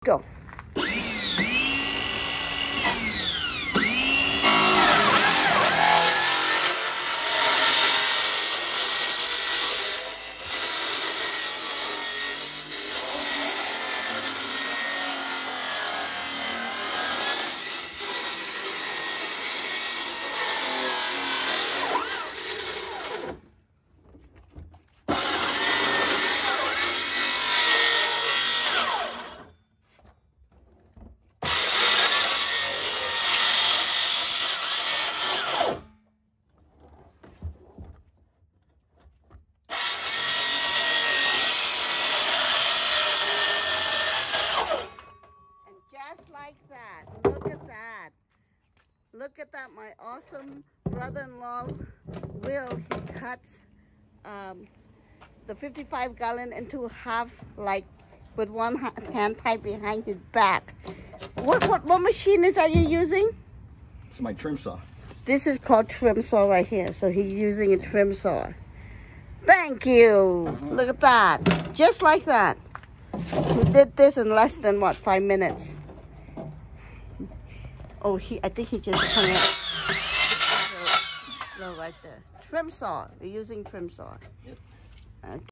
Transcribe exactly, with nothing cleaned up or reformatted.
Go. Just like that. Look at that. Look at that. My awesome brother-in-law, Will, he cuts um, the fifty-five gallon into half, like with one hand tied behind his back. What, what, what machine is that you're using? It's my trim saw. This is called trim saw right here. So he's using a trim saw. Thank you. Uh-huh. Look at that. Just like that. He did this in less than, what, five minutes. Oh, he, I think he just hung it. No, right there. Trim saw. We're using trim saw. Yep. Okay.